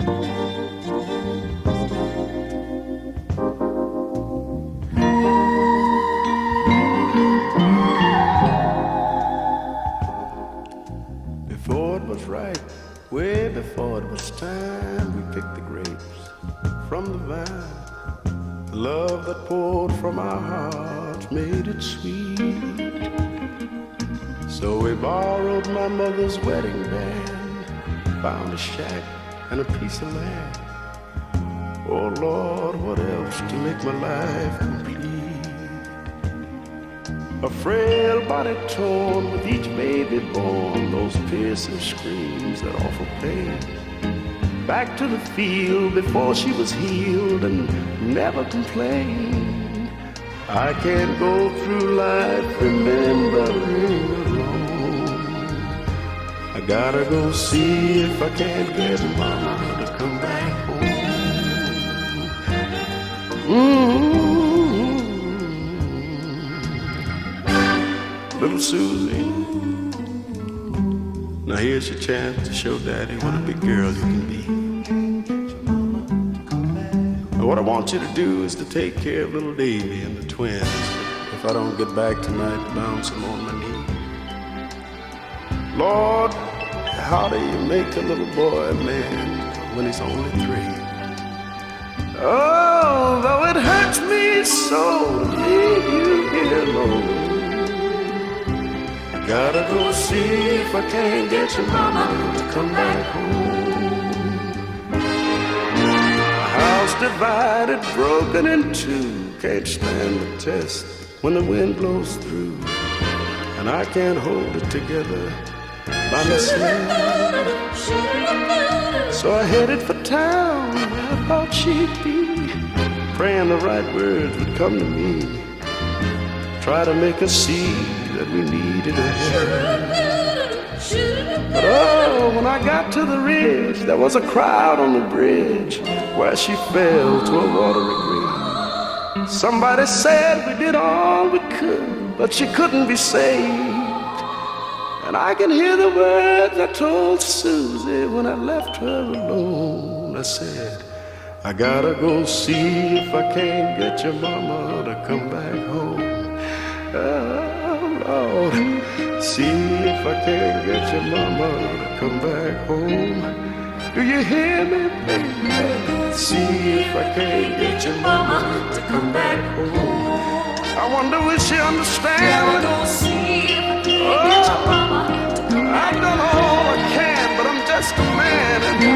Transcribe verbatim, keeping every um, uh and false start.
Before it was right, way before it was time, we picked the grapes from the vine. The love that poured from our hearts made it sweet. So we borrowed my mother's wedding band, found a shack and a piece of land. Oh Lord, what else to make my life complete? A frail body torn with each baby born, those piercing screams that offer pain. Back to the field before she was healed and never complained. I can't go through life remembering alone. I gotta go see if I can't get mama to come back home. Mm-hmm. Little Susie, now here's your chance to show Daddy what a big girl you can be. And what I want you to do is to take care of little Davy and the twins. If I don't get back tonight, bounce them on my knee. Lord, how do you make a little boy a man when he's only three? Oh, though it hurts me so to leave you here alone. Gotta go see if I can't get your mama to come back home. A house divided, broken in two, can't stand the test when the wind blows through. And I can't hold it together by myself. So I headed for town where I thought she'd be, praying the right words would come to me. Try to make her see that we needed a hand. But oh, when I got to the ridge, there was a crowd on the bridge where she fell to a watery grave. Somebody said we did all we could, but she couldn't be saved. And I can hear the words I told Susie when I left her alone. I said, I gotta go see if I can't get your mama to come back home. Oh, Lord, see if I can't get your mama to come back home. Do you hear me, baby? See if I can't get your mama to come back home. I wonder will she understand? Go see if I can't get your mama to come back I've done all I can, but I'm just a man. And